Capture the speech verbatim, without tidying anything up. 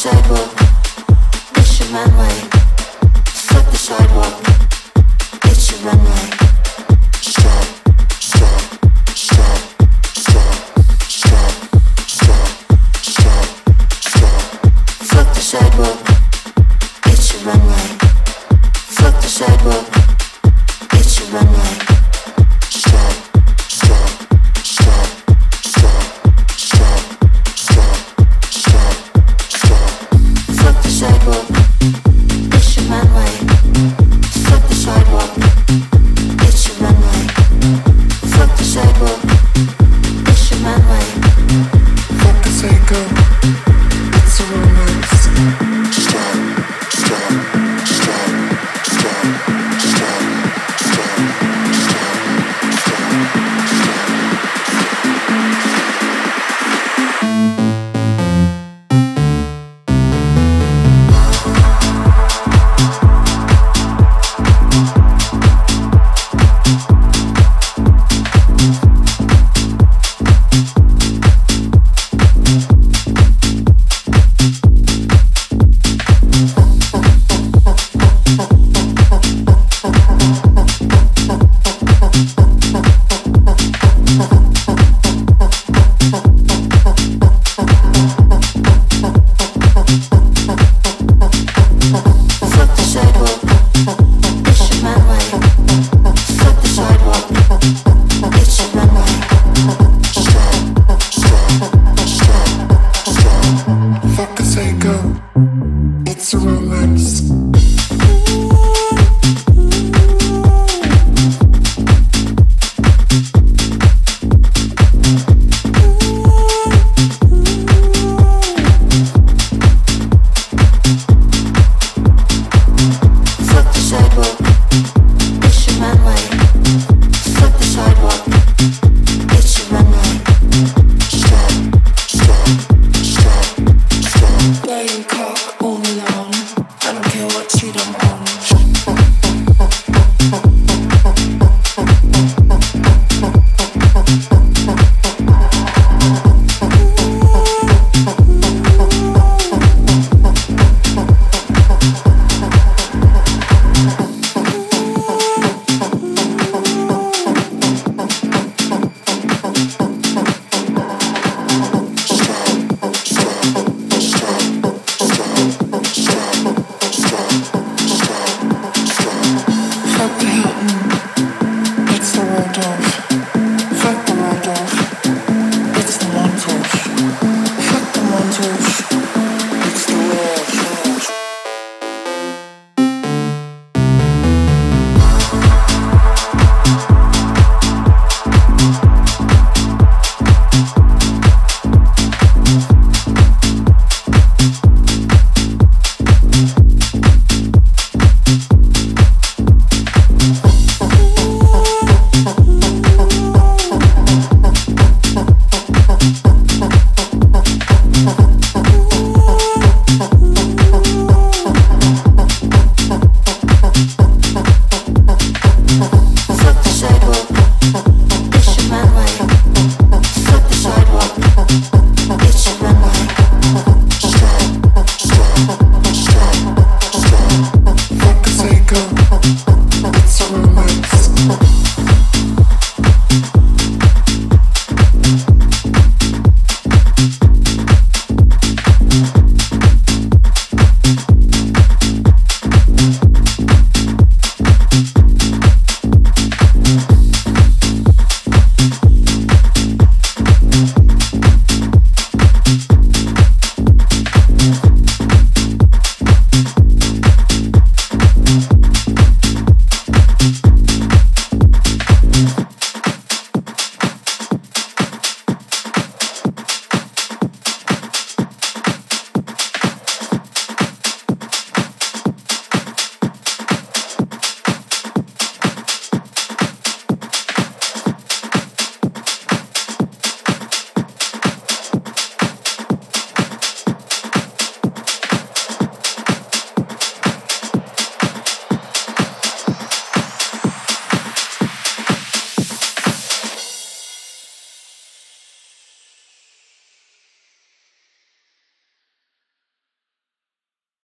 sidewalk, it's your runway. Fuck the sidewalk, it's your runway. Stop, stop, stop, stop, stop, stop, stop, stop. Fuck the sidewalk, it's your runway. Fuck the sidewalk, it's your runway. Stop, stop, stop, stop, stop, stop, stop, stop. Fuck the sidewalk, it's your runway. Fuck the sidewalk, it's your runway. Fuck the sidewalk, it's your runway. Fuck the cycle.